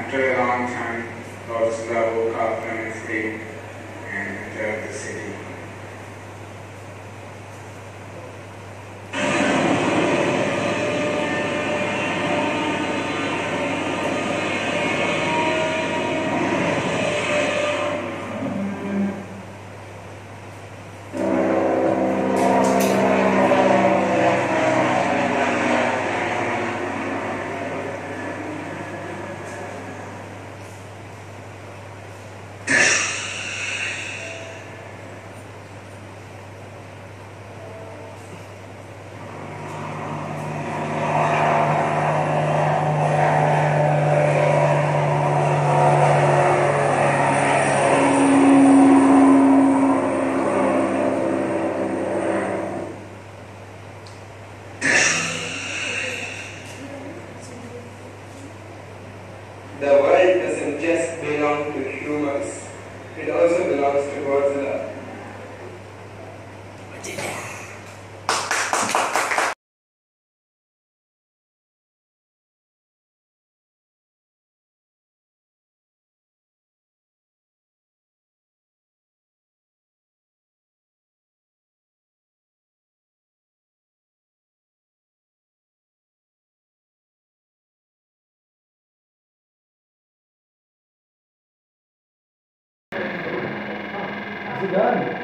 After a long time, Godzilla woke up from his sleep and entered the city. The world doesn't just belong to humans, it also belongs to Godzilla. Is it done?